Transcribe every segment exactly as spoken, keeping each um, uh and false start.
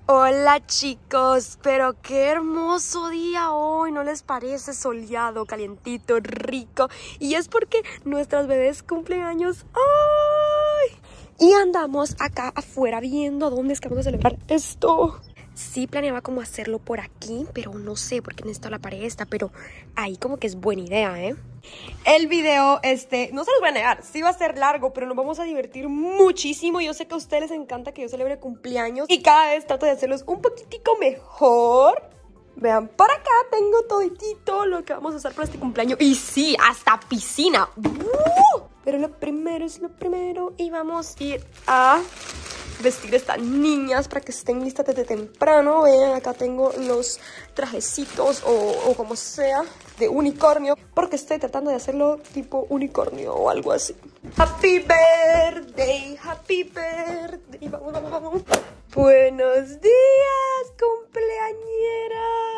Hola chicos, pero qué hermoso día hoy, ¿no les parece? Soleado, calientito, rico. Y es porque nuestras bebés cumplen años hoy. Y andamos acá afuera viendo dónde es que vamos a celebrar esto. Sí planeaba como hacerlo por aquí, pero no sé por qué necesito la pared esta, pero ahí como que es buena idea, ¿eh? El video, este, no se los voy a negar, sí va a ser largo, pero nos vamos a divertir muchísimo. Yo sé que a ustedes les encanta que yo celebre cumpleaños y cada vez trato de hacerlos un poquitico mejor. Vean, por acá tengo toditito lo que vamos a usar para este cumpleaños. Y sí, hasta piscina. ¡Uh! Pero lo primero es lo primero y vamos a ir a vestir a estas niñas para que estén listas desde temprano. Vean, acá tengo los trajecitos o, o como sea de unicornio, porque estoy tratando de hacerlo tipo unicornio o algo así. Happy birthday, happy birthday. Vamos, vamos, vamos. Buenos días, cumpleañeras.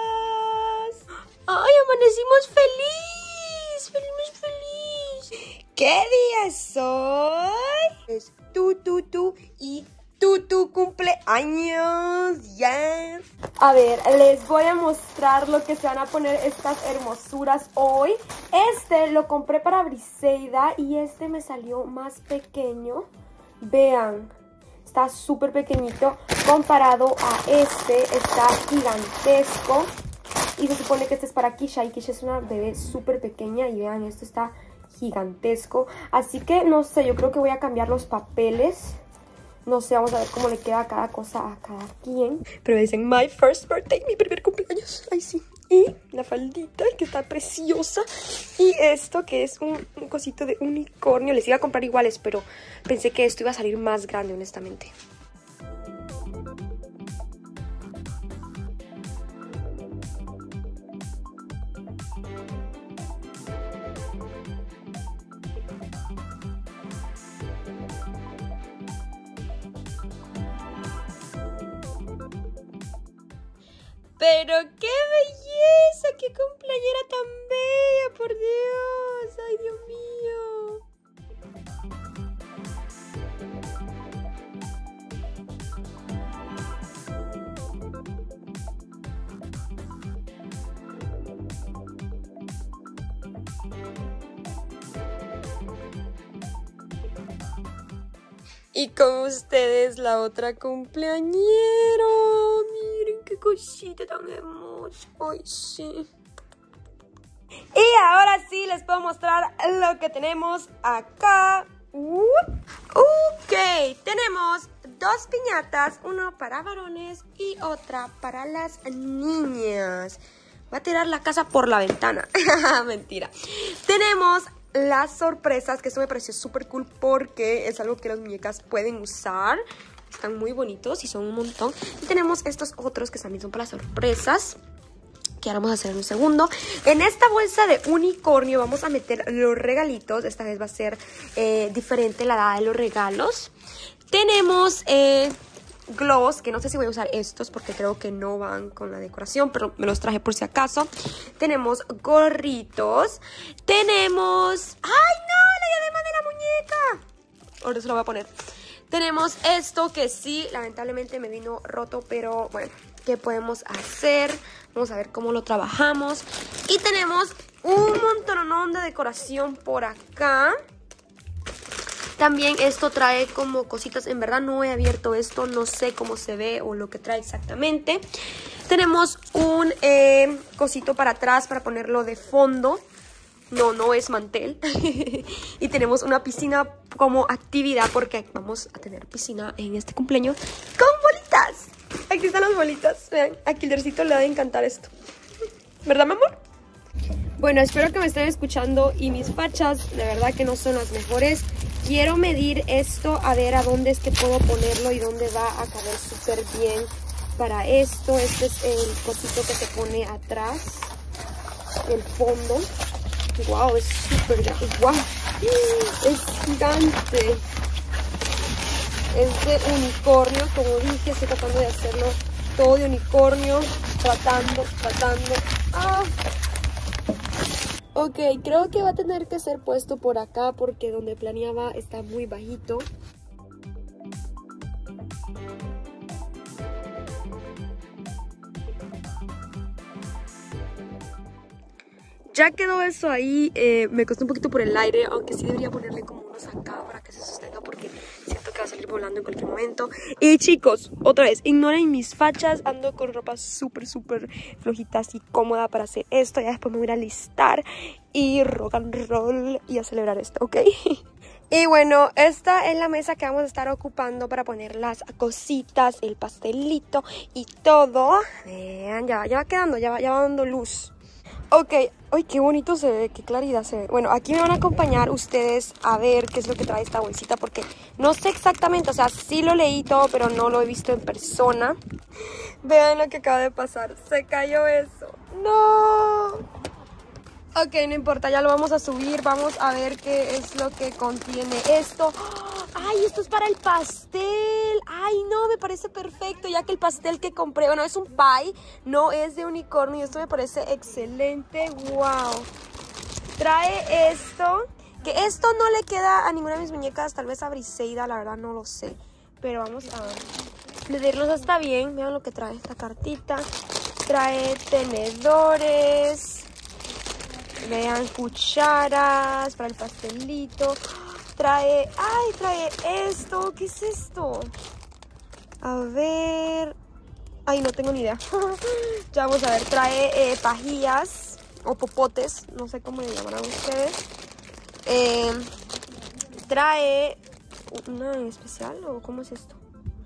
Ay, amanecimos feliz, feliz, feliz. ¿Qué día es hoy? Es tu, tu, tu y tu, tu cumpleaños. Ya. Yeah. A ver, les voy a mostrar lo que se van a poner estas hermosuras hoy. Este lo compré para Briseida y este me salió más pequeño. Vean, está súper pequeñito comparado a este, está gigantesco. Y se supone que este es para Kisha y Kisha es una bebé súper pequeña y vean, esto está gigantesco. Así que no sé, yo creo que voy a cambiar los papeles. No sé, vamos a ver cómo le queda cada cosa a cada quien. Pero dicen, my first birthday, mi primer cumpleaños. Ay, sí. Y la faldita, que está preciosa. Y esto, que es un, un cosito de unicornio. Les iba a comprar iguales, pero pensé que esto iba a salir más grande, honestamente. Pero qué belleza, qué cumpleañera tan bella, por Dios, ay Dios mío. Y con ustedes la otra cumpleañera. Miren qué cosita tan hermosa. Ay, sí. Y ahora sí les puedo mostrar lo que tenemos acá. Uh, ok, tenemos dos piñatas, una para varones y otra para las niñas. Voy a tirar la casa por la ventana. Mentira. Tenemos las sorpresas, que esto me pareció súper cool porque es algo que las muñecas pueden usar. Están muy bonitos y son un montón. Y tenemos estos otros que también son para las sorpresas, que ahora vamos a hacer en un segundo. En esta bolsa de unicornio vamos a meter los regalitos. Esta vez va a ser eh, diferente la dada de los regalos. Tenemos eh, globos, que no sé si voy a usar estos porque creo que no van con la decoración, pero me los traje por si acaso. Tenemos gorritos. Tenemos... ¡ay, no! La diadema de la muñeca. Ahora se lo voy a poner. Tenemos esto que sí, lamentablemente me vino roto, pero bueno, ¿qué podemos hacer? Vamos a ver cómo lo trabajamos. Y tenemos un montonón de decoración por acá. También esto trae como cositas. En verdad no he abierto esto, no sé cómo se ve o lo que trae exactamente. Tenemos un eh, cosito para atrás para ponerlo de fondo. No, no es mantel. Y tenemos una piscina como actividad porque vamos a tener piscina en este cumpleaños con bolitas. Aquí están las bolitas. Vean, a Kildercito le va a encantar esto. ¿Verdad, mi amor? Bueno, espero que me estén escuchando y mis fachas de verdad que no son las mejores. Quiero medir esto a ver a dónde es que puedo ponerlo y dónde va a caber súper bien para esto. Este es el cosito que se pone atrás, el fondo. Wow, es súper grande. Wow, es gigante. Es de unicornio, como dije, estoy tratando de hacerlo todo de unicornio. Tratando, tratando. Ah. Ok, creo que va a tener que ser puesto por acá porque donde planeaba está muy bajito. ya quedó eso ahí. eh, Me costó un poquito por el aire, aunque sí debería ponerle como unos acá para que se sostenga, porque siento que va a salir volando en cualquier momento. Y chicos, otra vez, ignoren mis fachas. Ando con ropa súper, súper flojita, así cómoda para hacer esto. Ya después me voy a ir a alistar y rock and roll y a celebrar esto, ¿ok? Y bueno, esta es la mesa que vamos a estar ocupando para poner las cositas, el pastelito y todo. Vean, ya, ya va quedando, ya va, ya va dando luz. Ok, ay, qué bonito se ve, qué claridad se ve. Bueno, aquí me van a acompañar ustedes a ver qué es lo que trae esta bolsita, porque no sé exactamente, o sea, sí lo leí todo, pero no lo he visto en persona. Vean lo que acaba de pasar, se cayó eso. ¡No! Ok, no importa, ya lo vamos a subir. Vamos a ver qué es lo que contiene esto. ¡Ay, esto es para el pastel! ¡Ay, no! Me parece perfecto, ya que el pastel que compré, bueno, es un pie, no es de unicornio. Esto me parece excelente. ¡Wow! Trae esto, que esto no le queda a ninguna de mis muñecas, tal vez a Briseida, la verdad no lo sé. Pero vamos a medirlos hasta bien. Vean lo que trae esta cartita. Trae tenedores. Vean, cucharas para el pastelito. Trae, ay, trae esto. ¿Qué es esto? A ver. Ay, no tengo ni idea. Ya vamos a ver. Trae eh, pajillas o popotes. No sé cómo le llamarán ustedes. Eh, trae una en especial, ¿o cómo es esto?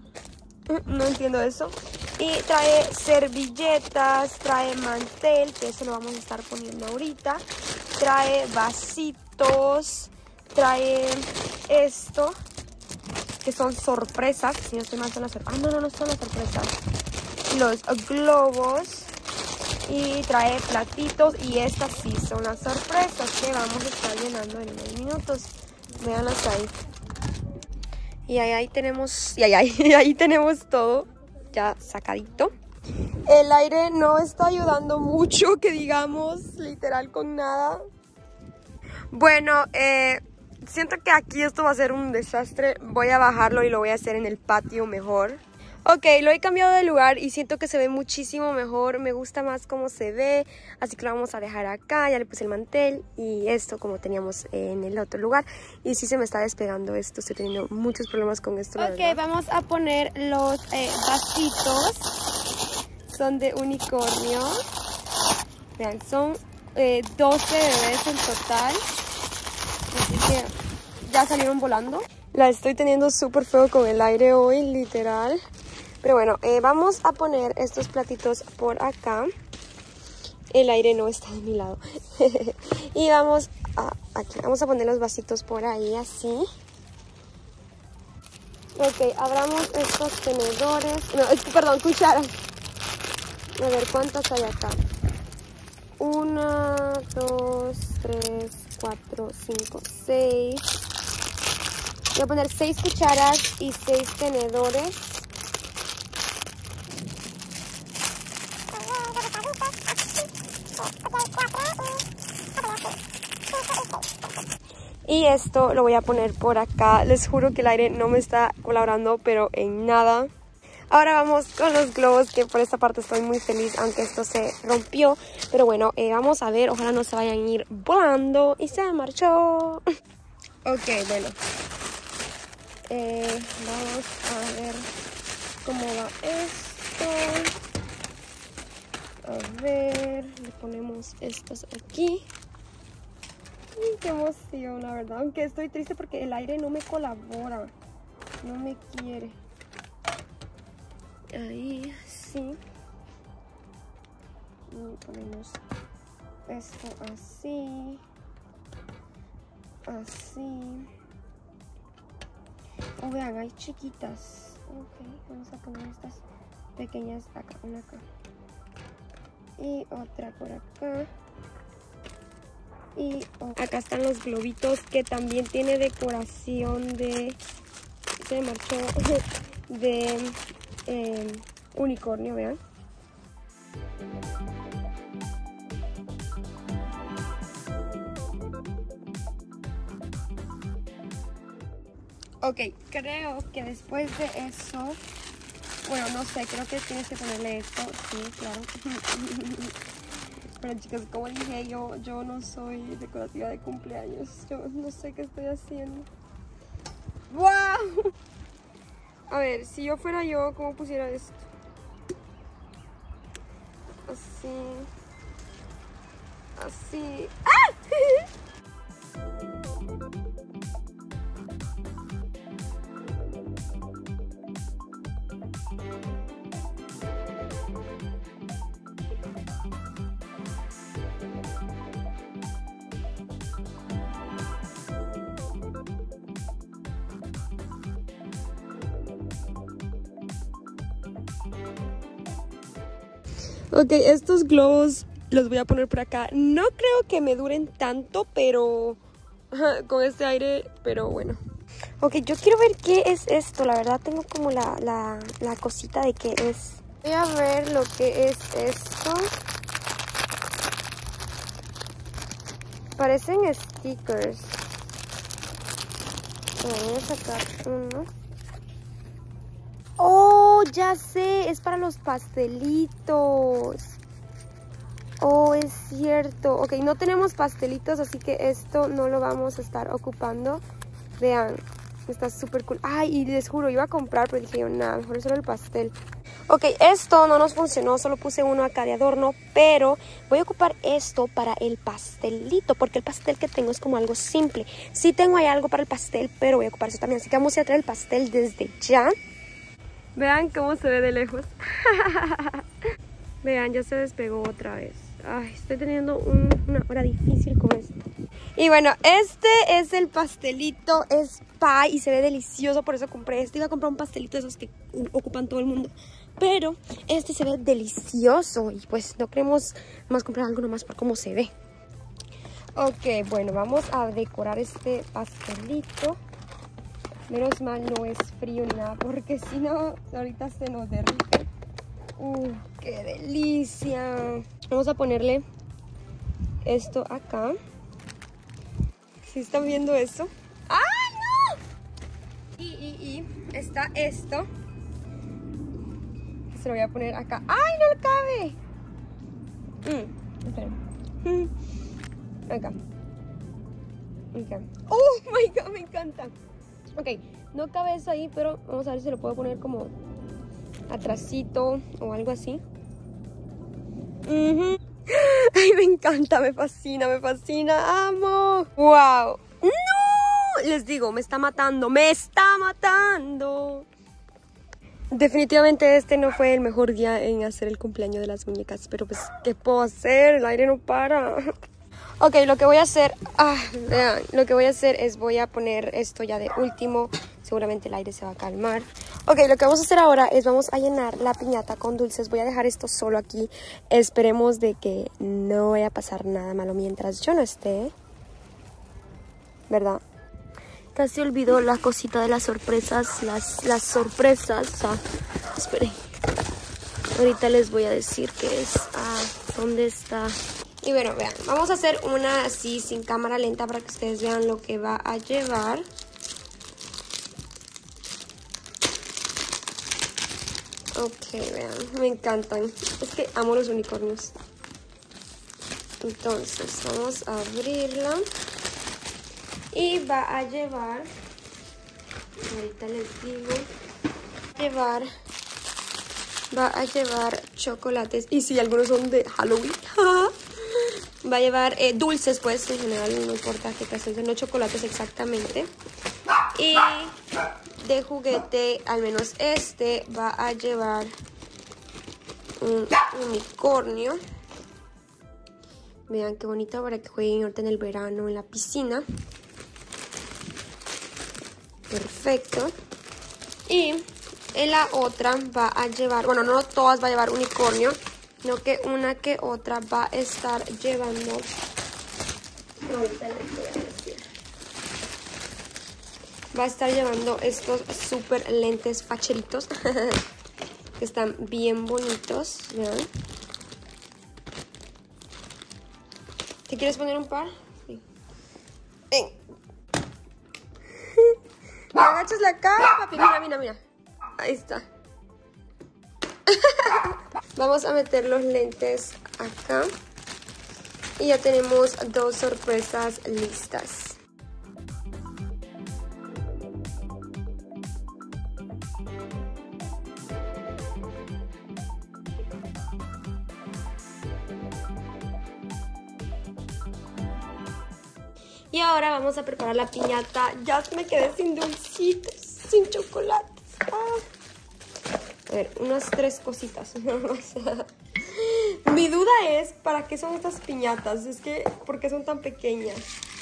No entiendo eso. Y trae servilletas, trae mantel, que eso lo vamos a estar poniendo ahorita. Trae vasitos, trae esto, que son sorpresas. Si no estoy mal, son las sorpresas. Ah, no, no, no son las sorpresas. Los globos. Y trae platitos. Y estas sí son las sorpresas que vamos a estar llenando en unos minutos. Véanlas ahí. Y ahí, ahí tenemos, y ahí, ahí, ahí tenemos todo ya sacadito. El aire no está ayudando mucho, que digamos, literal con nada. Bueno, eh, siento que aquí esto va a ser un desastre. Voy a bajarlo y lo voy a hacer en el patio mejor. Ok, lo he cambiado de lugar y siento que se ve muchísimo mejor. Me gusta más cómo se ve, así que lo vamos a dejar acá. Ya le puse el mantel y esto como teníamos en el otro lugar. Y sí se me está despegando esto, estoy teniendo muchos problemas con esto. Ok, vamos a poner los eh, vasitos. Son de unicornio. Vean, son eh, doce bebés en total. Así que ya salieron volando. La estoy teniendo súper feo con el aire hoy, literal. Pero bueno, eh, vamos a poner estos platitos por acá. El aire no está de mi lado. Y vamos a, aquí, vamos a poner los vasitos por ahí, así. Ok, abramos estos tenedores. No, es que, perdón, cucharas. A ver, ¿cuántas hay acá? Una, dos, tres, cuatro, cinco, seis. Voy a poner seis cucharas y seis tenedores. Y esto lo voy a poner por acá. Les juro que el aire no me está colaborando, pero en nada. Ahora vamos con los globos, que por esta parte estoy muy feliz, aunque esto se rompió. Pero bueno, eh, vamos a ver, ojalá no se vayan a ir volando. Y se marchó. Ok, bueno. Eh, vamos a ver cómo va esto. A ver, le ponemos estos aquí. Ay, qué emoción, la verdad. Aunque estoy triste porque el aire no me colabora. No me quiere. Ahí, sí. Y ponemos esto así. Así. Oh, vean, hay chiquitas. Ok, vamos a poner estas pequeñas acá. Una acá. Y otra por acá. Y acá están los globitos, que también tiene decoración de... Se marchó de eh, unicornio, vean. Ok, creo que después de eso... Bueno, no sé, creo que tienes que ponerle esto. Sí, claro. Pero chicas, como dije, yo, yo no soy decorativa de cumpleaños. Yo no sé qué estoy haciendo. ¡Wow! A ver, si yo fuera yo, ¿cómo pusiera esto? Así. Así. ¡Ah! Ok, estos globos los voy a poner por acá. No creo que me duren tanto, pero con este aire, pero bueno. Ok, yo quiero ver qué es esto. La verdad tengo como la, la, la cosita de qué es. Voy a ver lo que es esto. Parecen stickers. Voy a sacar uno. Oh, ya sé, es para los pastelitos. Oh, es cierto. Ok, no tenemos pastelitos, así que esto no lo vamos a estar ocupando. Vean, está súper cool. Ay, y les juro, iba a comprar, pero dije yo, nada, mejor solo el pastel. Ok, esto no nos funcionó, solo puse uno acá de adorno, pero voy a ocupar esto para el pastelito, porque el pastel que tengo es como algo simple. Sí tengo ahí algo para el pastel, pero voy a ocupar eso también, así que vamos a traer el pastel desde ya. Vean cómo se ve de lejos. Vean, ya se despegó otra vez. Ay, estoy teniendo un, una hora difícil con esto. Y bueno, este es el pastelito, es pie y se ve delicioso, por eso compré este. Iba a comprar un pastelito de esos que ocupan todo el mundo, pero este se ve delicioso y pues no queremos más comprar algo nomás por cómo se ve. Ok, bueno, vamos a decorar este pastelito. Menos mal no es frío ni nada, porque si no, ahorita se nos derrite. ¡Uh, qué delicia! Vamos a ponerle esto acá. ¿Sí están viendo eso? ¡Ay, no! Y, y, y está esto. Se lo voy a poner acá. ¡Ay, no le cabe! Mm, esperen. Acá. Acá. ¡Oh, my God! Me encanta. Ok, no cabe eso ahí, pero vamos a ver si lo puedo poner como atrasito o algo así. Uh-huh. Ay, me encanta, me fascina, me fascina, amo. ¡Wow! ¡No! Les digo, me está matando, me está matando. Definitivamente este no fue el mejor día en hacer el cumpleaños de las muñecas, pero pues, ¿qué puedo hacer? El aire no para. Ok, lo que voy a hacer, ah, vean, lo que voy a hacer es voy a poner esto ya de último. Seguramente el aire se va a calmar. Ok, lo que vamos a hacer ahora es vamos a llenar la piñata con dulces. Voy a dejar esto solo aquí. Esperemos de que no vaya a pasar nada malo mientras yo no esté. ¿Verdad? Casi olvidó la cosita de las sorpresas. Las, las sorpresas. Ah, esperen. Ahorita les voy a decir qué es. Ah, ¿dónde está? Y bueno, vean, vamos a hacer una así sin cámara lenta para que ustedes vean lo que va a llevar. Ok, vean, me encantan. Es que amo los unicornios. Entonces, vamos a abrirla. Y va a llevar, ahorita les digo, llevar, va a llevar chocolates. Y si algunos son de Halloween. Va a llevar eh, dulces, pues, en general, no importa qué clase, no chocolates exactamente. Y de juguete, al menos este, va a llevar un unicornio. Vean qué bonito para que jueguen ahorita en el verano en la piscina. Perfecto. Y en la otra va a llevar, bueno, no todas va a llevar unicornio, sino que una que otra va a estar llevando, ahorita les voy a decir, va a estar llevando estos super lentes facheritos, que están bien bonitos, vean. ¿Te quieres poner un par? Sí. Ven. Me agachas la cara, papi, mira, mira, mira, ahí está. Vamos a meter los lentes acá. Y ya tenemos dos sorpresas listas. Y ahora vamos a preparar la piñata. Ya me quedé sin dulcitos, sin chocolates. Ah. A ver, unas tres cositas. Mi duda es, ¿para qué son estas piñatas? Es que, ¿por qué son tan pequeñas?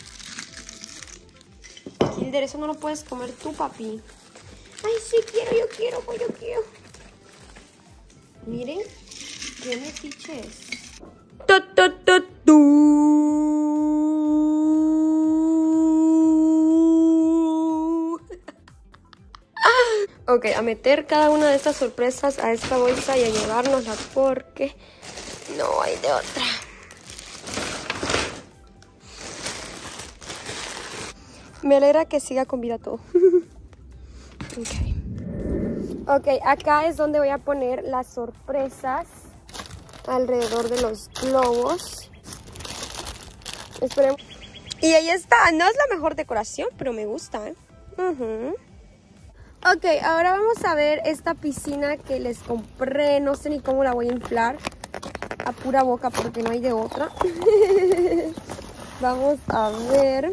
Kilder, eso no lo puedes comer tú, papi. Ay, sí quiero, yo quiero, pues yo quiero. Miren, qué metiches. Tu, tu, tu, tu. Ok, a meter cada una de estas sorpresas a esta bolsa y a llevárnosla porque no hay de otra. Me alegra que siga con vida todo. Ok. Ok, acá es donde voy a poner las sorpresas alrededor de los globos. Esperemos. Y ahí está. No es la mejor decoración, pero me gusta, ¿eh? Uh-huh. Ok, ahora vamos a ver esta piscina que les compré. No sé ni cómo la voy a inflar. A pura boca porque no hay de otra. Vamos a ver.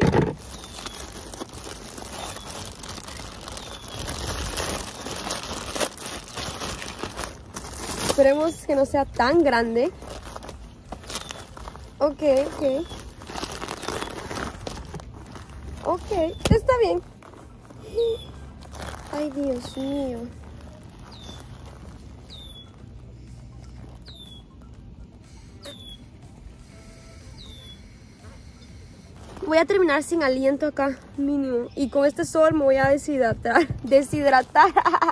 Esperemos que no sea tan grande. Ok, ok. Ok, está bien. Ay, Dios mío. Voy a terminar sin aliento acá, mínimo. Y con este sol me voy a deshidratar. Deshidratar.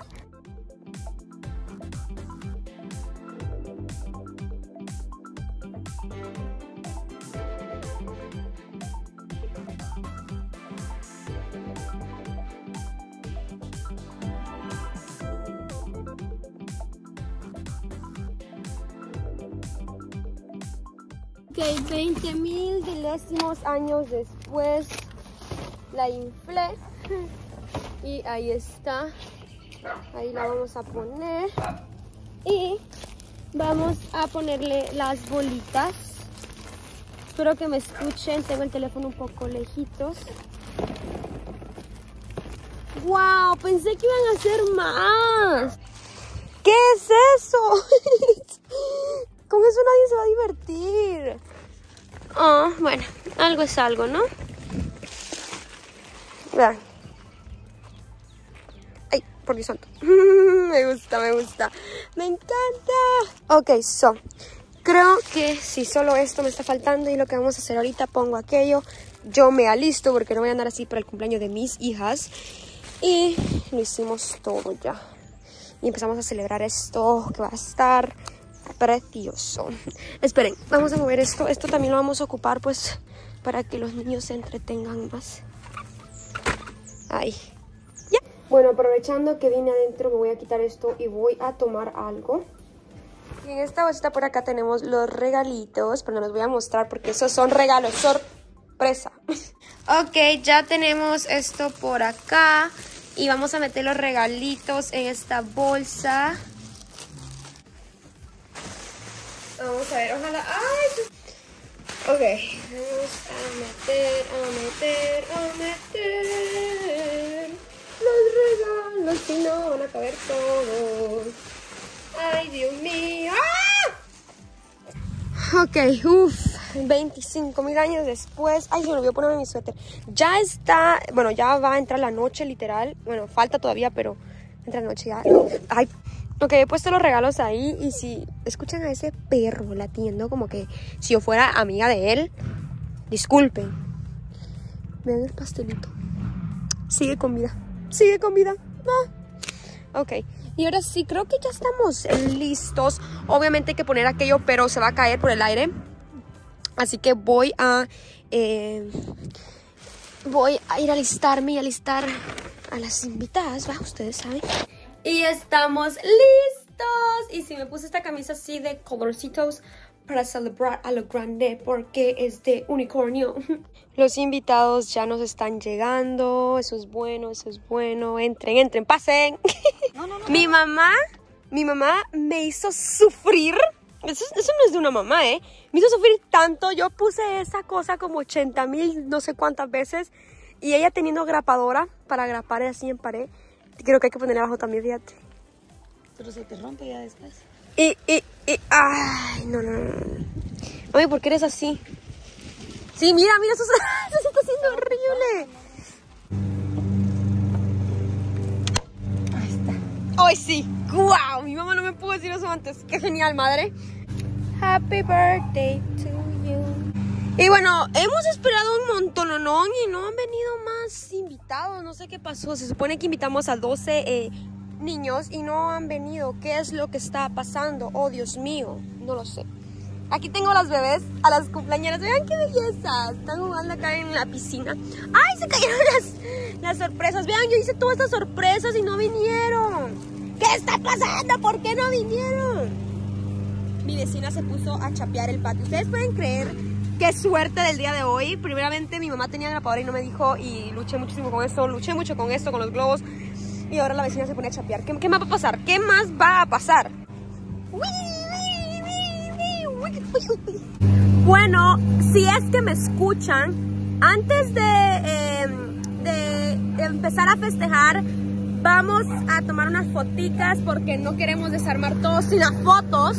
Ok, veinte mil milésimos años después la inflé y ahí está. Ahí la vamos a poner y vamos a ponerle las bolitas. Espero que me escuchen, tengo el teléfono un poco lejitos. ¡Wow! Pensé que iban a hacer más. ¿Qué es eso? Con eso nadie se va a divertir. Oh, bueno, algo es algo, ¿no? Vean. Ay, por Dios santo. Me gusta, me gusta. Me encanta. Ok, so. Creo que si solo esto me está faltando y lo que vamos a hacer ahorita, pongo aquello. Yo me alisto porque no voy a andar así para el cumpleaños de mis hijas. Y lo hicimos todo ya. Y empezamos a celebrar esto que va a estar precioso. Esperen, vamos a mover esto. Esto también lo vamos a ocupar pues para que los niños se entretengan más. Ahí. Ya. Bueno, aprovechando que vine adentro, me voy a quitar esto y voy a tomar algo. Y en esta bolsita por acá tenemos los regalitos, pero no los voy a mostrar porque esos son regalos sorpresa. Ok, ya tenemos esto por acá. Y vamos a meter los regalitos en esta bolsa. Vamos a ver, ojalá... ¡Ay! Ok, vamos a meter, a meter, a meter los regalos, si no van a caber todos. ¡Ay, Dios mío! ¡Ah! Ok, uff, veinticinco mil años después. Ay, se me olvidó ponerme mi suéter. Ya está, bueno, ya va a entrar la noche, literal. Bueno, falta todavía, pero entra la noche ya. Ay, ok, he puesto los regalos ahí. Y si escuchan a ese perro latiendo como que si yo fuera amiga de él, disculpen. Vean el pastelito. Sigue con vida. Sigue con vida. Ah. Ok, y ahora sí, creo que ya estamos listos. Obviamente hay que poner aquello, pero se va a caer por el aire. Así que voy a... Eh, voy a ir a alistarme y alistar a las invitadas, ¿va? Ustedes saben. Y estamos listos. Y si me puse esta camisa así de colorcitos, para celebrar a lo grande porque es de unicornio. Los invitados ya nos están llegando. Eso es bueno, eso es bueno. Entren, entren, pasen. No, no, no, mi mamá, mi mamá me hizo sufrir. Eso, eso no es de una mamá, ¿eh? Me hizo sufrir tanto. Yo puse esa cosa como ochenta mil, no sé cuántas veces. Y ella teniendo grapadora para grapar así en pared. Creo que hay que ponerle abajo también, fíjate. Pero se te rompe ya después. Y, y, y, ay, no, no, no. Mami, ¿por qué eres así? Sí, mira, mira, eso, eso se está haciendo horrible. Ahí está. ¡Ay, sí! ¡Guau! Mi mamá no me pudo decir eso antes. ¡Qué genial, madre! Happy birthday to you. Y bueno, hemos esperado un montón, ¿no? Y no han venido más invitados. No sé qué pasó. Se supone que invitamos a doce eh, niños y no han venido. ¿Qué es lo que está pasando? Oh, Dios mío. No lo sé. Aquí tengo a las bebés, a las cumpleañeras. Vean qué belleza. Están jugando acá en la piscina. ¡Ay, se cayeron las, las sorpresas! Vean, yo hice todas estas sorpresas y no vinieron. ¿Qué está pasando? ¿Por qué no vinieron? Mi vecina se puso a chapear el patio. ¿Ustedes pueden creer qué suerte del día de hoy? Primeramente mi mamá tenía grapadora y no me dijo. Y luché muchísimo con esto. Luché mucho con esto, con los globos. Y ahora la vecina se pone a chapear. ¿Qué, qué más va a pasar? ¿Qué más va a pasar? Bueno, si es que me escuchan, antes de, eh, de, de empezar a festejar, vamos a tomar unas foticas porque no queremos desarmar todo sin las fotos.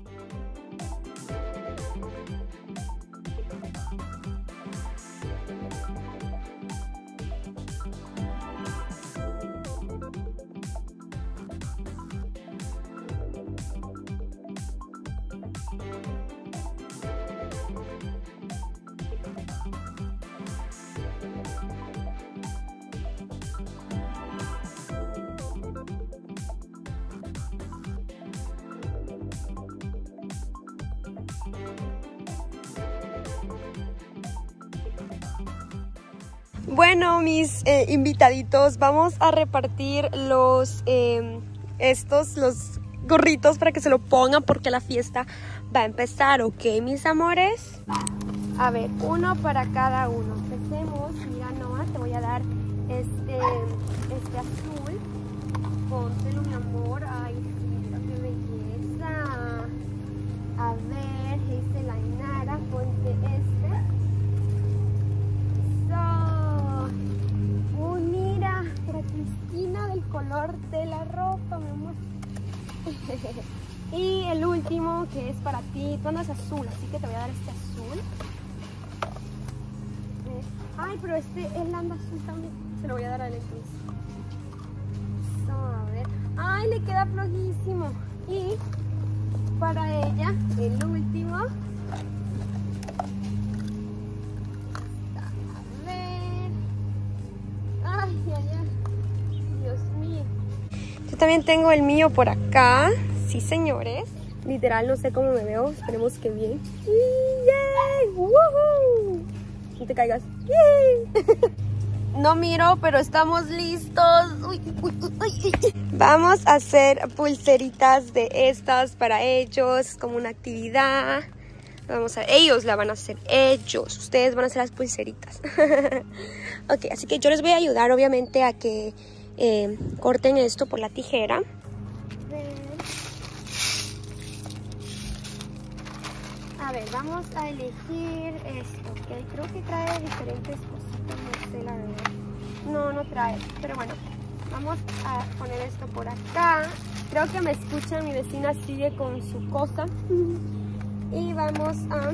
Bueno, mis eh, invitaditos, vamos a repartir los eh, estos, los gorritos para que se lo pongan porque la fiesta va a empezar, ¿ok, mis amores? A ver, uno para cada uno. Empecemos. Mira, Noah, te voy a dar este, este azul. Póntelo, mi amor. Ay, sí, mira qué belleza. A ver, dice la Inara, ponte este. Color de la ropa, mi amor. Y el último que es para ti, tú andas azul, así que te voy a dar este azul. Ay, pero este, él anda azul también. Se lo voy a dar a él entonces. So, a ver. Ay, le queda flojísimo. Y para ella, el último. A ver. Ay, ay, ay. Dios mío. Yo también tengo el mío por acá. Sí, señores. Literal, no sé cómo me veo. Esperemos que bien. ¡Yay! ¡Woohoo! No te caigas. ¡Yay! No miro, pero estamos listos. Uy, uy, uy, uy. Vamos a hacer pulseritas de estas para ellos. Como una actividad. Vamos a, ellos la van a hacer. Ellos. Ustedes van a hacer las pulseritas. Ok, así que yo les voy a ayudar, obviamente, a que Eh, corten esto por la tijera. A ver, vamos a elegir esto, ok, creo que trae diferentes cositas, no sé la verdad. No, no trae, pero bueno, vamos a poner esto por acá. Creo que me escuchan, mi vecina sigue con su cosa. Y vamos a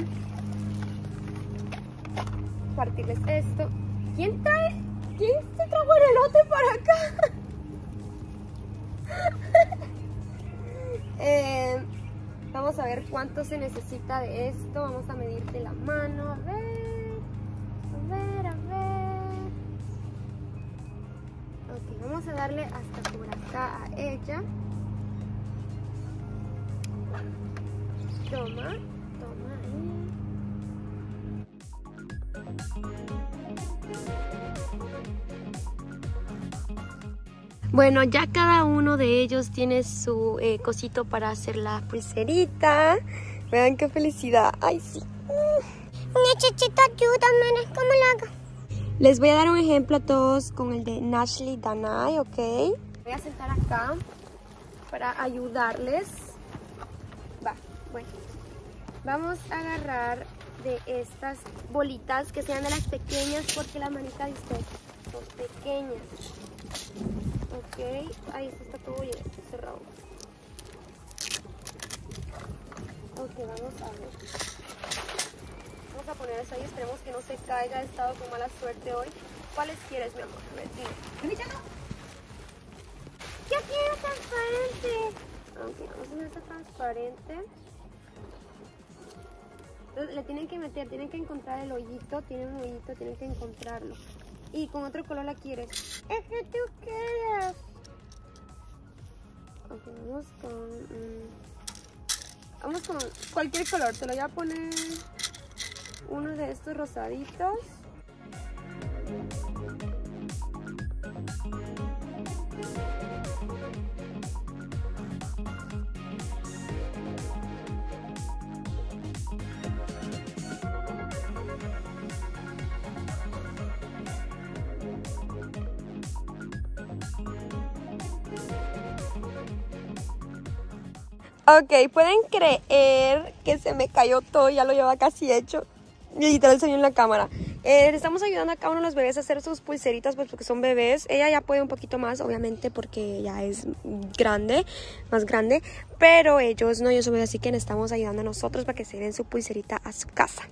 partirles esto. ¿Quién trae? ¿Quién se trajo el elote para acá? eh, vamos a ver cuánto se necesita de esto. Vamos a medirte la mano. A ver, a ver, a ver. Ok, vamos a darle hasta por acá a ella. Toma, toma ahí. Bueno, ya cada uno de ellos tiene su eh, cosito para hacer la pulserita. Vean qué felicidad. Ay, sí. Necesito ayuda, nena. ¿Cómo lo hago? Les voy a dar un ejemplo a todos con el de Nashley Danai, ¿ok? Voy a sentar acá para ayudarles. Va, bueno. Vamos a agarrar de estas bolitas que sean de las pequeñas porque las manitas de ustedes son pequeñas. Ok, ahí está todo bien, está cerrado. Ok, vamos a ver. Vamos a poner eso ahí, esperemos que no se caiga. He estado con mala suerte hoy. ¿Cuáles quieres, mi amor? A ver, dime. Yo quiero transparente. Ok, vamos a hacer esta transparente. Entonces, le tienen que meter, tienen que encontrar el hoyito, tiene un hoyito, tienen que encontrarlo. ¿Y con otro color la quieres? Es que tú quieres. Ok, vamos con... Um, vamos con cualquier color, te lo voy a poner uno de estos rosaditos. Ok, pueden creer que se me cayó todo, ya lo llevaba casi hecho. Literal se vio en la cámara. Eh, estamos ayudando a cada uno de los bebés a hacer sus pulseritas, pues porque son bebés. Ella ya puede un poquito más, obviamente, porque ya es grande, más grande. Pero ellos no, yo soy así que estamos ayudando a nosotros para que se den su pulserita a su casa.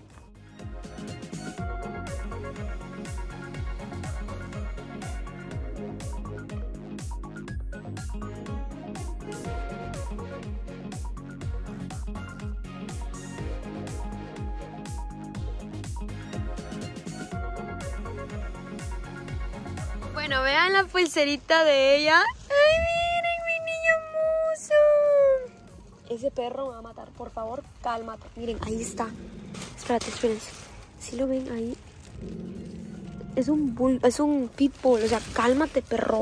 Bueno, vean la pulserita de ella. ¡Ay, miren, mi niño hermoso! Ese perro me va a matar, por favor, cálmate. Miren, ahí está. Espérate, espérense. ¿Sí lo ven ahí? Es un bull, es un pitbull, o sea, cálmate, perro.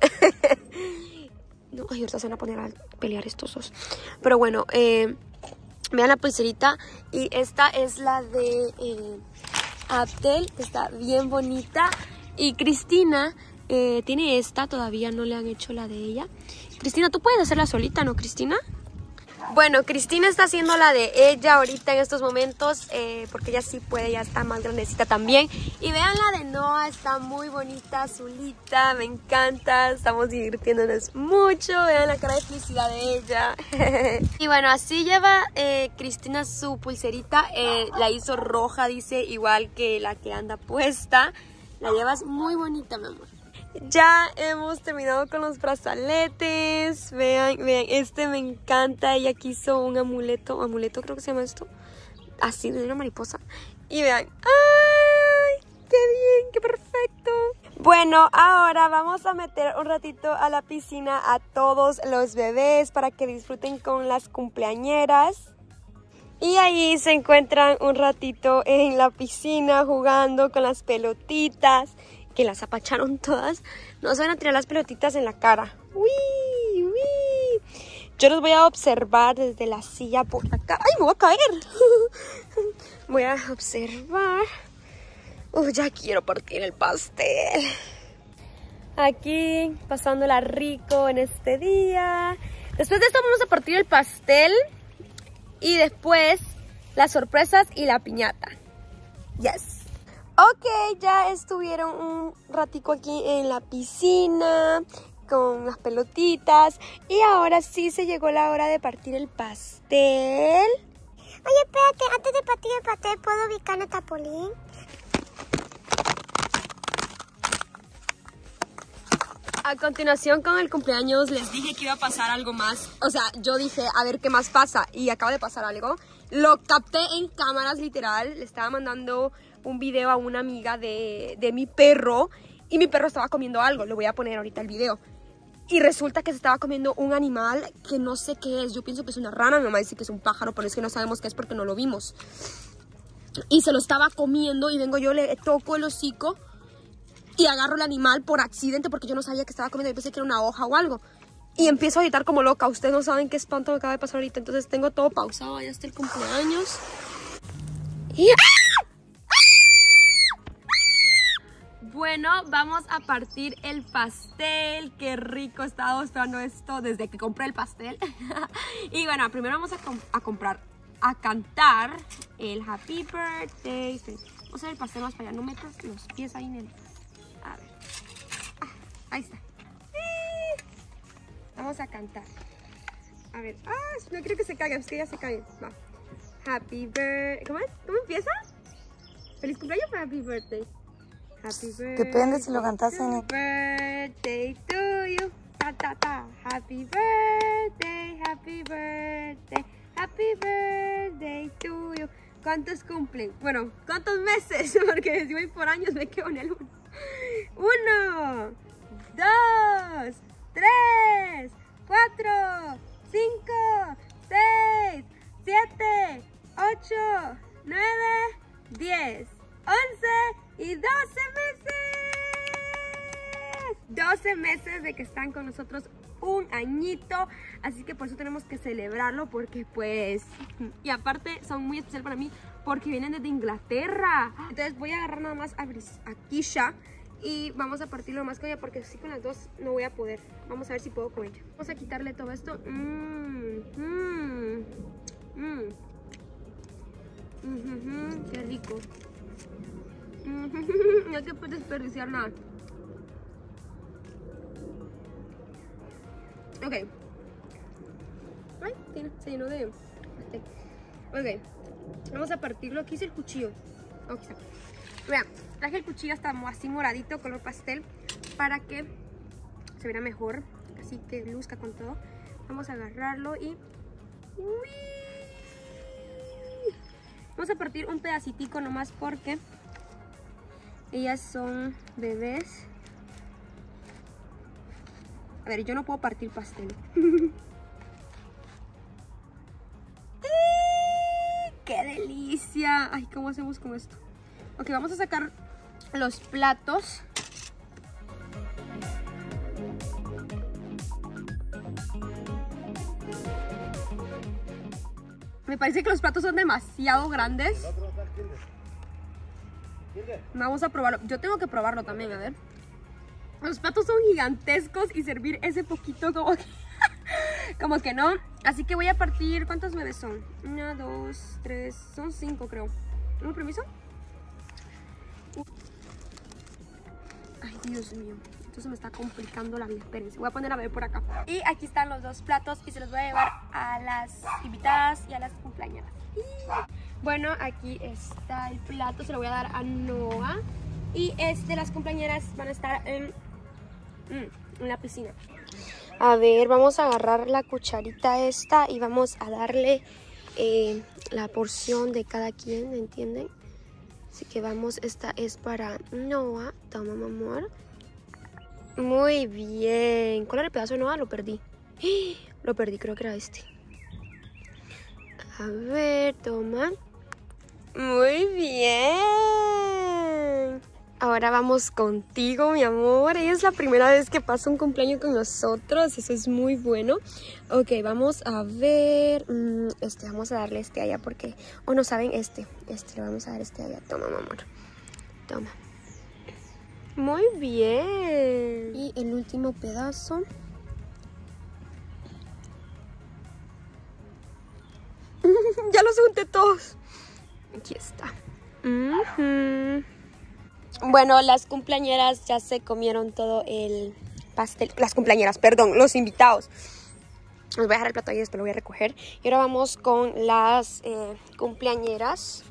No, ay, ahorita se van a poner a pelear estos dos. Pero bueno, eh, vean la pulserita. Y esta es la de eh, Abdel, que está bien bonita. Y Cristina eh, tiene esta, todavía no le han hecho la de ella. Cristina, tú puedes hacerla solita, ¿no, Cristina? Bueno, Cristina está haciendo la de ella ahorita en estos momentos, eh, porque ella sí puede, ya está más grandecita también. Y vean la de Noah, está muy bonita, azulita, me encanta, estamos divirtiéndonos mucho. Vean la cara de felicidad de ella. Y bueno, así lleva eh, Cristina su pulserita, eh, la hizo roja, dice, igual que la que anda puesta. La llevas muy bonita, mi amor. Ya hemos terminado con los brazaletes. Vean, vean, este me encanta. Ella quiso un amuleto, amuleto creo que se llama esto. Así, de una mariposa. Y vean, ¡ay! ¡Qué bien! ¡Qué perfecto! Bueno, ahora vamos a meter un ratito a la piscina a todos los bebés para que disfruten con las cumpleañeras. Y ahí se encuentran un ratito en la piscina jugando con las pelotitas, que las apacharon todas. No se van a tirar las pelotitas en la cara. ¡Uy! ¡Uy! Yo los voy a observar desde la silla por acá. ¡Ay, me voy a caer! Voy a observar. Uy, ya quiero partir el pastel. Aquí, pasándola rico en este día. Después de esto vamos a partir el pastel. Y después las sorpresas y la piñata. Yes. Ok, ya estuvieron un ratico aquí en la piscina con las pelotitas. Y ahora sí se llegó la hora de partir el pastel. Oye, espérate, antes de partir el pastel, ¿puedo ubicar a Tapolín? A continuación con el cumpleaños les dije que iba a pasar algo más. O sea, yo dije a ver qué más pasa y acaba de pasar algo. Lo capté en cámaras literal. Le estaba mandando un video a una amiga de, de mi perro y mi perro estaba comiendo algo. Lo voy a poner ahorita el video. Y resulta que se estaba comiendo un animal que no sé qué es. Yo pienso que es una rana, mi mamá dice que es un pájaro, pero es que no sabemos qué es porque no lo vimos. Y se lo estaba comiendo y vengo yo, le toco el hocico y agarro el animal por accidente porque yo no sabía que estaba comiendo. Yo pensé que era una hoja o algo. y empiezo a gritar como loca. Ustedes no saben qué espanto me acaba de pasar ahorita. Entonces tengo todo pausado, ya está el cumpleaños. Y... Bueno, vamos a partir el pastel. Qué rico, he estado esperando esto desde que compré el pastel. Y bueno, primero vamos a, com a comprar, a cantar el Happy Birthday. Vamos a hacer el pastel más para allá. No metas los pies ahí en el... A ver. Ah, ahí está. Vamos a cantar. A ver. Ah, no quiero que se caiga, es que ya se cae. Va. Happy birthday. ¿Cómo es? ¿Cómo empieza? ¿Feliz cumpleaños o Happy Birthday? Happy birthday. Depende si lo cantas en... Happy birthday to you. Ta, ta, ta. Happy birthday, happy birthday, happy birthday to you. ¿Cuántos cumplen? Bueno, ¿cuántos meses? Porque si voy por años me quedo en el uno. Uno, dos, tres, cuatro, cinco, seis, siete, ocho, nueve, diez, once y doce meses. doce meses de que están con nosotros, un añito, así que por eso tenemos que celebrarlo, porque pues, y aparte son muy especial para mí porque vienen desde Inglaterra. Entonces voy a agarrar nada más a, a Kisha y vamos a partirlo más con ella, porque así con las dos no voy a poder. Vamos a ver si puedo con ella. Vamos a quitarle todo esto. Mmm, mmm, mmm. Mm-hmm, qué rico. Mm-hmm, no hay que desperdiciar nada. Ok. Ay, tiene, se llenó de... Ok. Vamos a partirlo. Aquí es el cuchillo. Aquí está. Vean, traje el cuchillo hasta así moradito, color pastel, para que se vea mejor. Así que luzca con todo. Vamos a agarrarlo y... ¡Uy! Vamos a partir un pedacitico nomás porque ellas son bebés. A ver, yo no puedo partir pastel. ¡Qué delicia! Ay, ¿cómo hacemos con esto? Ok, vamos a sacar los platos. Me parece que los platos son demasiado grandes. Vamos a probarlo. Yo tengo que probarlo también, a ver. Los platos son gigantescos y servir ese poquito como que, como que no. Así que voy a partir... ¿Cuántos bebés son? Una, dos, tres... Son cinco, creo. ¿Un permiso? Ay, Dios mío. Esto se me está complicando la vida. Espérense, voy a poner a ver por acá. Y aquí están los dos platos y se los voy a llevar a las invitadas y a las cumpleañeras. Bueno, aquí está el plato. Se lo voy a dar a Noah. Y este, las cumpleañeras van a estar en, en la piscina. A ver, vamos a agarrar la cucharita esta y vamos a darle eh, la porción de cada quien, ¿entienden? Así que vamos, esta es para Noah. Toma, mi amor. Muy bien. ¿Cuál era el pedazo de Noah? Lo perdí. Lo perdí, creo que era este. A ver, toma. Muy bien. Ahora vamos contigo, mi amor. Ella es la primera vez que pasa un cumpleaños con nosotros. Eso es muy bueno. Ok, vamos a ver. Este, vamos a darle este allá porque... O oh, no saben, este. Este, le vamos a dar este allá. Toma, mi amor. Toma. Muy bien. Y el último pedazo. Ya los junté todos. Aquí está. Uh-huh. Bueno, las cumpleañeras ya se comieron todo el pastel. Las cumpleañeras, perdón, los invitados. Les voy a dejar el plato ahí, después lo voy a recoger. Y ahora vamos con las eh, cumpleañeras.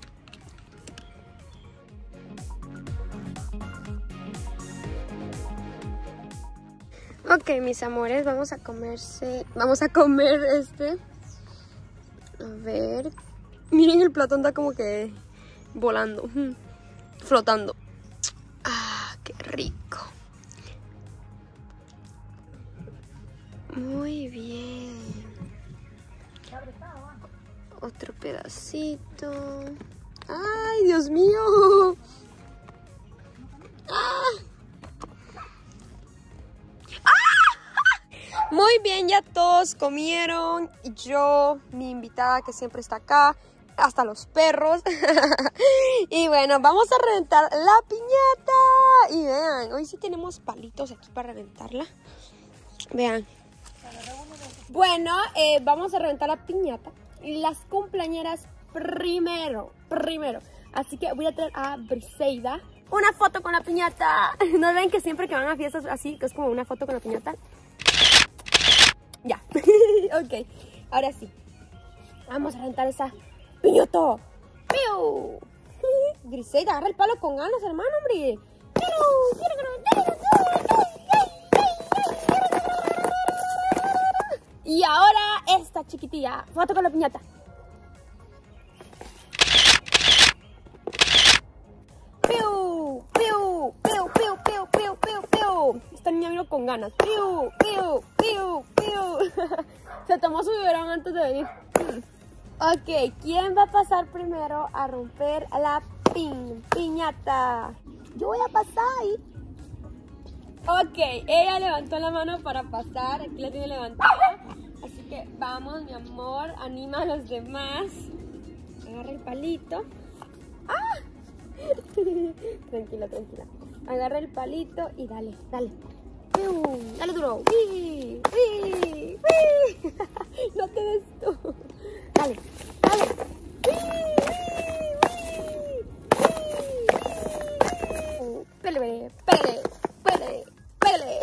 Ok, mis amores, vamos a comerse. Vamos a comer este. A ver. Miren, el plato anda como que volando, flotando. Ah, qué rico. Muy bien. Otro pedacito. Ay, Dios mío. Ah. ¡Ah! Muy Muy bien, ya todos comieron. Yo, mi invitada que siempre está acá, hasta los perros. Y bueno, vamos a reventar la piñata. Y vean, hoy sí tenemos palitos aquí para reventarla. Vean. Bueno, eh, vamos a reventar la piñata. Y las cumpleañeras primero, primero. Así que voy a traer a Briseida una foto con la piñata. ¿No ven que siempre que van a fiestas así, que es como una foto con la piñata? Ya. Ok, ahora sí. Vamos a reventar esa piñata. ¡Piu! Briseida, agarra el palo con ganas, hermano, hombre. Y ahora esta chiquitilla. Foto con la piñata. ¡Piu! ¡Piu! ¡Piu! ¡Piu! ¡Piu! ¡Piu! ¡Piu! ¡Piu! Esta niña vino con ganas. ¡Piu! ¡Piu! ¡Piu! ¡Piu! Se tomó su biberón antes de venir. Ok, ¿quién va a pasar primero a romper la pi piñata? Yo voy a pasar. Ok, ella levantó la mano para pasar. Aquí la tiene levantada. Así que vamos, mi amor. Anima a los demás. Agarra el palito. ¡Ah! Tranquila, tranquila. Agarra el palito y dale, dale. Dale duro. ¡Uy! ¡Uy! ¡Uy! No te des tú. Dale, dale. Pele, pele, pele, pele.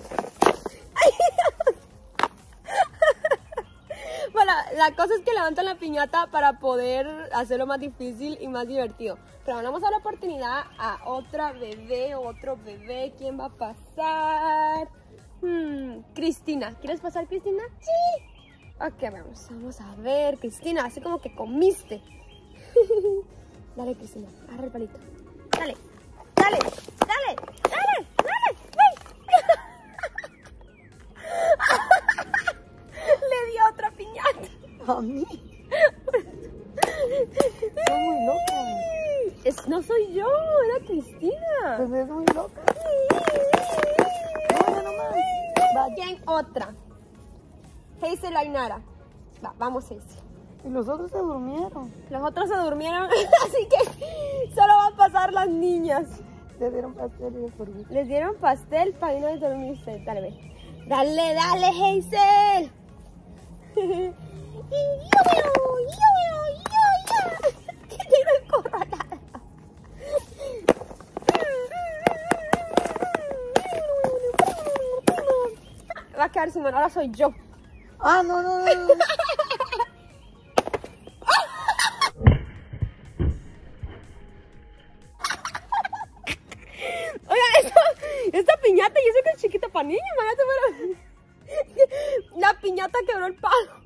Bueno, la cosa es que levantan la piñata para poder hacerlo más difícil y más divertido. Pero vamos a dar la oportunidad a otra bebé o otro bebé. ¿Quién va a pasar? Hmm, Cristina. ¿Quieres pasar, Cristina? Sí. Ok, vamos, vamos a ver. Cristina, así como que comiste. Dale, Cristina, agarra el palito. Dale, dale, dale, dale, dale. Le dio otra piñata. A mí. Soy muy loca. Es, no soy yo, era Cristina. Pues es muy loca. No, no más. Va, ¿quién otra? Hazel Ainara. Va, vamos Hazel. Y los otros se durmieron. Los otros se durmieron, así que solo van a pasar las niñas. Les dieron pastel y de dormir. Les dieron pastel para ir a dormirse. Dale, ve. Dale, dale, Hazel. ¿Qué tiro el corral? Va a quedar sin mano, ahora soy yo. Ah, no, no, no. no. Oiga, esta, esta piñata, yo sé que es chiquita para niños, pero la piñata quebró el palo.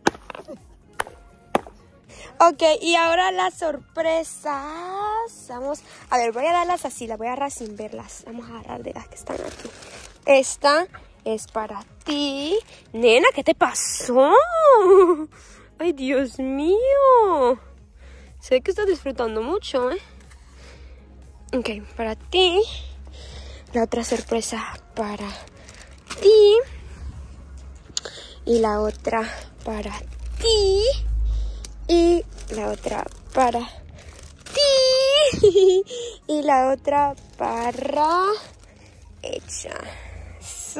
Ok, y ahora las sorpresas. Vamos, a ver, voy a darlas así, las voy a agarrar sin verlas. Vamos a agarrar de las que están aquí. Esta es para ti. Nena, ¿qué te pasó? Ay, Dios mío. Sé que estás disfrutando mucho, ¿eh? Ok, para ti. La otra sorpresa para ti. Y la otra para ti. Y la otra para ti. Y la otra para ella. So,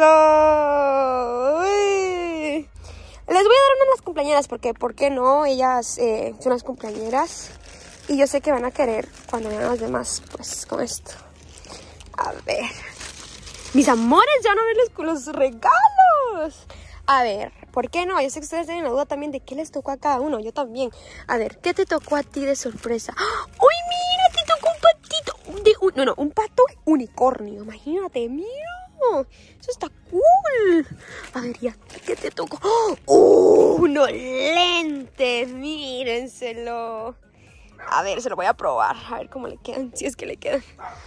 uy. Les voy a dar una a las cumpleañeras porque, ¿por qué no? Ellas eh, son las cumpleañeras. Y yo sé que van a querer cuando vean a los demás, pues, con esto. A ver. Mis amores, ya no ven los, los regalos. A ver, ¿por qué no? Yo sé que ustedes tienen la duda también de qué les tocó a cada uno. Yo también. A ver, ¿qué te tocó a ti de sorpresa? ¡Uy, mira! Te tocó un patito. De, un, no, no, un pato unicornio. Imagínate, mira. Eso está cool. A ver, ¿y a ti qué te tocó? ¡Oh! Unos lentes. Mírenselo. A ver, se lo voy a probar. A ver cómo le quedan. Si es que le quedan.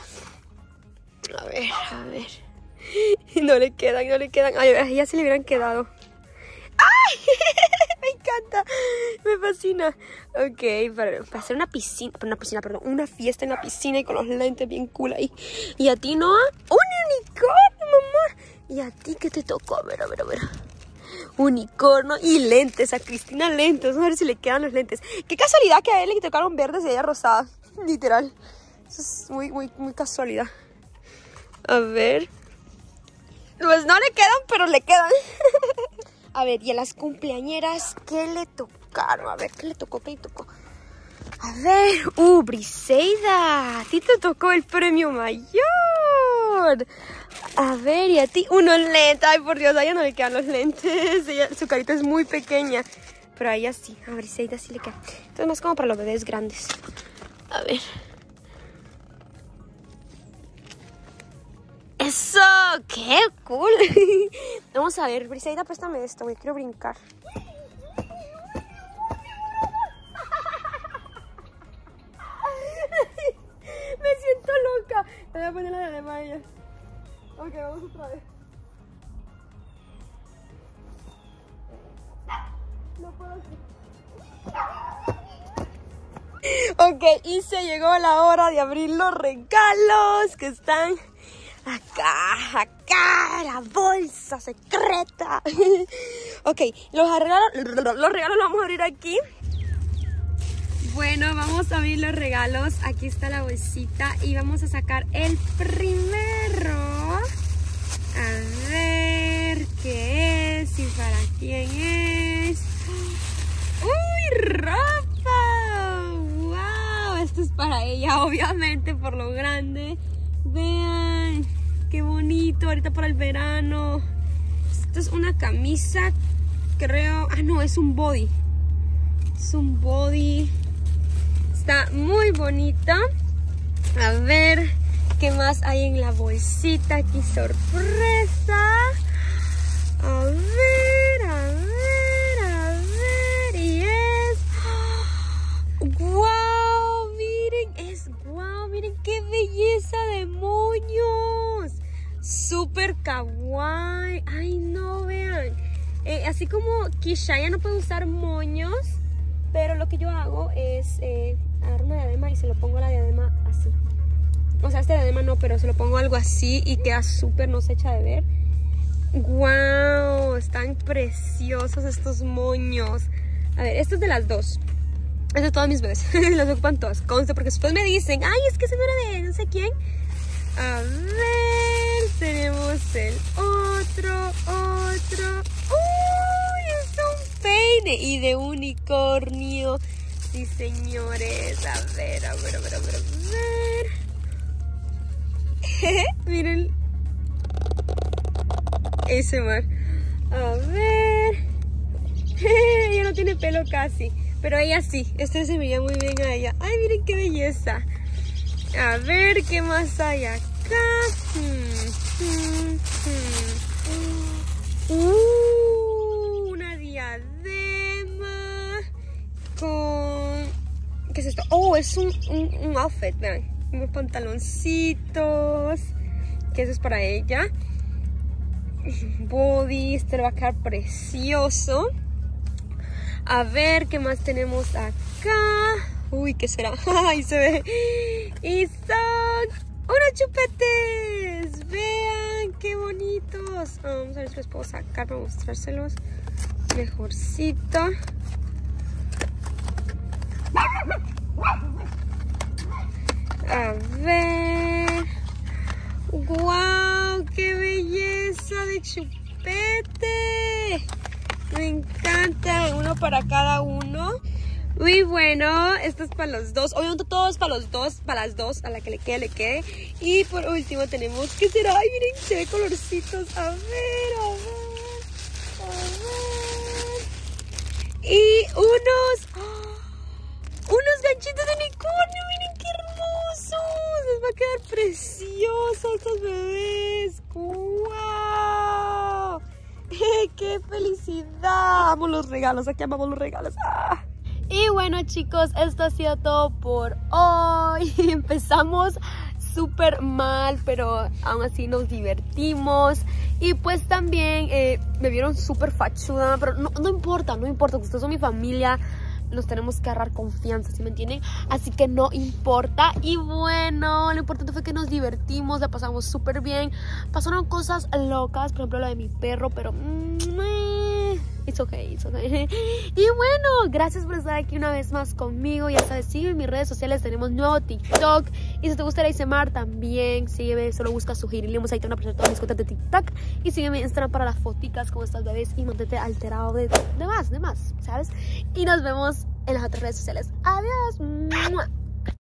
A ver, a ver. No le quedan, no le quedan. Ay, ya se le hubieran quedado. ¡Ay! Me encanta. Me fascina. Ok, para, para hacer una piscina. Una piscina, perdón. Una fiesta en la piscina y con los lentes bien cool ahí. ¿Y a ti, Noah? ¡Un unicornio, mamá! ¿Y a ti qué te tocó? A ver, a ver, a ver. unicornio y lentes. A Cristina lentes. Vamos a ver si le quedan los lentes. Qué casualidad que a él le tocaron verdes y a ella rosada. Literal. Eso es muy, muy, muy casualidad. A ver. Pues no le quedan, pero le quedan. A ver, y a las cumpleañeras, ¿qué le tocaron? A ver, ¿qué le tocó? ¿Qué le tocó? A ver, uh, Briseida, a ti te tocó el premio mayor. A ver, y a ti, unos lentes. Ay, por Dios, a ella no le quedan los lentes. Ella, su carita es muy pequeña. Pero a ella sí, a Briseida sí le queda. Entonces más como para los bebés grandes. A ver. ¡Eso! ¡Qué cool! Vamos a ver, Briseida, préstame esto, güey. Quiero brincar. Me siento loca. Te voy a poner la de Maya. Ok, vamos otra vez. No puedo así. Ok, y se llegó la hora de abrir los regalos que están acá, acá, la bolsa secreta. Ok, los regalos, los regalos los vamos a abrir aquí. Bueno, vamos a abrir los regalos. Aquí está la bolsita y vamos a sacar el primero. A ver qué es y para quién es. ¡Uy, ropa! ¡Wow! Esto es para ella, obviamente, por lo grande. Vean, qué bonito, ahorita para el verano. Esto es una camisa, creo. Ah, no, es un body. Es un body. Está muy bonita. A ver qué más hay en la bolsita. Aquí sorpresa. A ver, a ver, a ver. Y es... ¡Wow! Miren, es... ¡Wow! Miren qué belleza de moños. Súper kawaii. Ay, no, vean. Eh, así como Kishaya no puede usar moños, pero lo que yo hago es eh, agarrar una diadema y se lo pongo a la diadema así. O sea, esta diadema no, pero se lo pongo algo así y queda súper, no se echa de ver. ¡Wow! Están preciosos estos moños. A ver, esto es de las dos. Es de todos mis bebés. Los ocupan todas. Conste, porque después me dicen, ay, es que ese no era de no sé quién. A ver, tenemos el otro, otro. ¡Uy! Es un peine y de unicornio. Sí, señores. A ver, a ver, a ver, a ver, a ver. Miren. Ese mar. A ver. Ella no tiene pelo casi, pero ella sí. Este se veía muy bien a ella. Ay, miren qué belleza. A ver qué más hay acá. Hmm, hmm, hmm. Uh, una diadema con... ¿Qué es esto? Oh, es un, un, un outfit, vean. Unos pantaloncitos. Que eso es para ella. Body, este le va a quedar precioso. A ver qué más tenemos acá. Uy, ¿qué será? Ahí se ve. Y son unos chupetes. Vean qué bonitos. Vamos a ver si los puedo sacar para mostrárselos mejorcito. A ver. ¡Wow! ¡Qué belleza de chupete! Me encanta. Uno para cada uno. Muy bueno. Esto es para los dos. Obviamente todo es para los dos. Para las dos. A la que le quede, le quede. Y por último tenemos... ¿Qué será? Ay, miren, se ve colorcitos. A ver, a ver. A ver. Y unos... ¡Oh! Unos ganchitos de unicornio. Miren qué hermosos. Les va a quedar preciosos estos bebés. ¡Wow! ¡Qué felicidad! Amo los regalos. Aquí amamos los regalos. ¡Ah! Y bueno, chicos, esto ha sido todo por hoy. Empezamos súper mal, pero aún así nos divertimos. Y pues también eh, me vieron súper fachuda, pero no, no importa, no importa, ustedes son mi familia. Nos tenemos que agarrar confianza, ¿sí me entienden? Así que no importa. Y bueno, lo importante fue que nos divertimos, la pasamos súper bien. Pasaron cosas locas, por ejemplo la de mi perro, pero... Mmm, It's okay, it's okay. Y bueno, gracias por estar aquí una vez más conmigo. Ya sabes, sígueme en mis redes sociales. Tenemos nuevo TikTok. Y si te gusta el A S M R también, sígueme. Solo busca sugeriremos. Ahí te van a aparecer todas mis cuentas de TikTok. Y sígueme en Instagram para las foticas con estas bebés. Y mantente alterado de, de más, de más, ¿sabes? Y nos vemos en las otras redes sociales. Adiós. ¡Mua!